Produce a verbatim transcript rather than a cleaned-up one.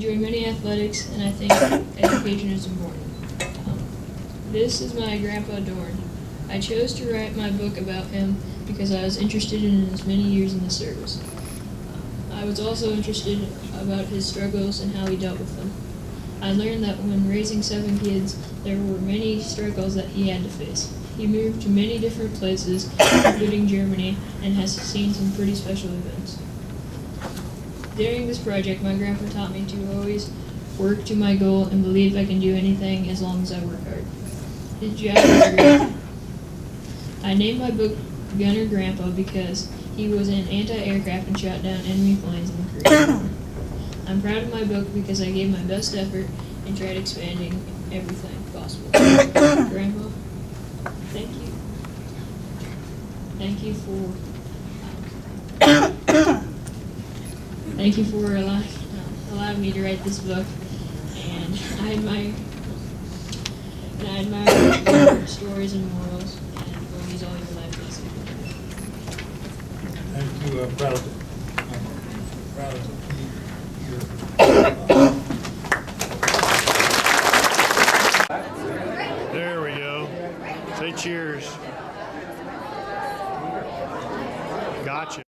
enjoy many athletics, and I think education is important. Um, this is my Grandpa Dorn. I chose to write my book about him because I was interested in his many years in the service. I was also interested about his struggles and how he dealt with them. I learned that when raising seven kids, there were many struggles that he had to face. He moved to many different places, including Germany, and has seen some pretty special events. During this project, my grandpa taught me to always work to my goal and believe I can do anything as long as I work hard. His job was great. I named my book Gunner Grandpa because he was in anti-aircraft and shot down enemy planes in the Korean War. I'm proud of my book because I gave my best effort and tried expanding everything possible. Grandpa, thank you. Thank you for um, thank you for allowing, uh, allowing me to write this book, and I admire and I admire your stories and morals, and will use all your life lessons. Thank you. I'm proud to, I'm proud to be here. There we go. Say cheers. Gotcha.